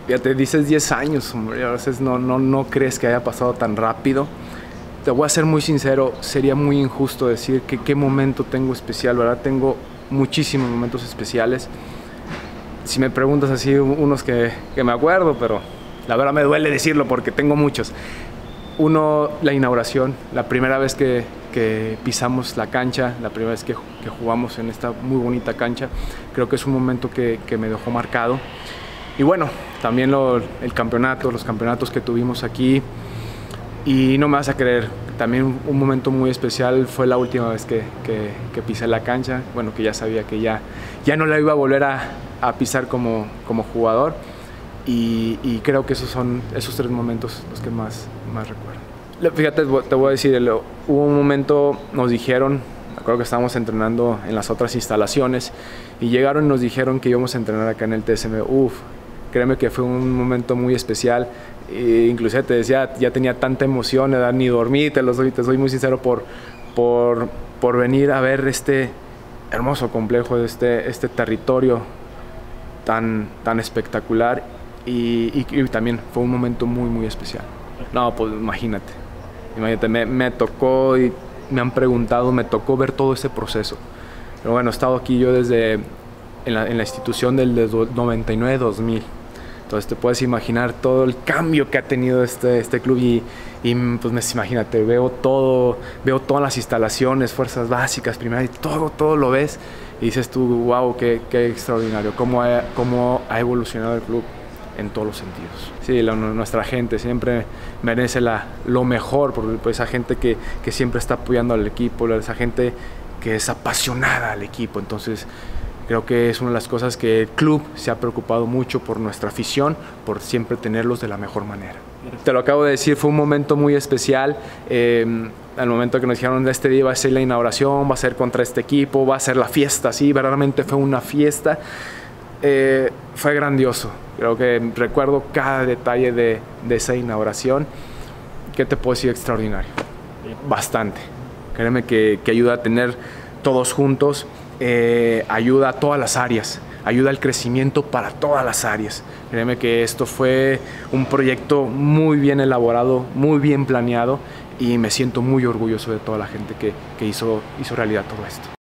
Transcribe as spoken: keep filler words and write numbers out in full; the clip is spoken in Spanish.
Ya te dices diez años, hombre, a veces no, no, no crees que haya pasado tan rápido. Te voy a ser muy sincero, sería muy injusto decir que qué momento tengo especial, ¿verdad? Tengo muchísimos momentos especiales. Si me preguntas así, unos que, que me acuerdo, pero la verdad me duele decirlo porque tengo muchos. Uno, la inauguración, la primera vez que, que pisamos la cancha, la primera vez que, que jugamos en esta muy bonita cancha, creo que es un momento que, que me dejó marcado. Y bueno, también lo, el campeonato, los campeonatos que tuvimos aquí. Y no me vas a creer, también un momento muy especial fue la última vez que, que, que pisé la cancha. Bueno, que ya sabía que ya, ya no la iba a volver a, a pisar como, como jugador. Y, y creo que esos son esos tres momentos los que más, más recuerdo. Fíjate, te voy a decir, hubo un momento, nos dijeron, me acuerdo que estábamos entrenando en las otras instalaciones y llegaron y nos dijeron que íbamos a entrenar acá en el T S M. Uf, créeme que fue un momento muy especial. E inclusive te decía, ya tenía tanta emoción, ¿verdad? Ni dormí, te, lo soy, te soy muy sincero, por, por, por venir a ver este hermoso complejo, este, este territorio tan, tan espectacular. Y, y, y también fue un momento muy, muy especial. No, pues imagínate, imagínate, me, me tocó y me han preguntado, me tocó ver todo ese proceso. Pero bueno, he estado aquí yo desde en la, en la institución del noventa y nueve dos mil. Entonces te puedes imaginar todo el cambio que ha tenido este, este club y, y pues imagínate, veo todo, veo todas las instalaciones, fuerzas básicas, primeras, y todo, todo lo ves y dices tú, wow, qué, qué extraordinario, cómo ha, cómo ha evolucionado el club en todos los sentidos. Sí, la, nuestra gente siempre merece la, lo mejor, por pues, esa gente que, que siempre está apoyando al equipo, esa gente que es apasionada al equipo. Entonces creo que es una de las cosas que el club se ha preocupado mucho por nuestra afición, por siempre tenerlos de la mejor manera. Te lo acabo de decir, fue un momento muy especial. Eh, al momento que nos dijeron de este día va a ser la inauguración, va a ser contra este equipo, va a ser la fiesta, sí, verdaderamente fue una fiesta. Eh, fue grandioso. Creo que recuerdo cada detalle de, de esa inauguración. ¿Qué te puedo decir? Extraordinario. Bastante. Créeme que, que ayuda a tener todos juntos, eh, ayuda a todas las áreas, ayuda al crecimiento para todas las áreas. Créeme que esto fue un proyecto muy bien elaborado, muy bien planeado y me siento muy orgulloso de toda la gente que, que hizo, hizo realidad todo esto.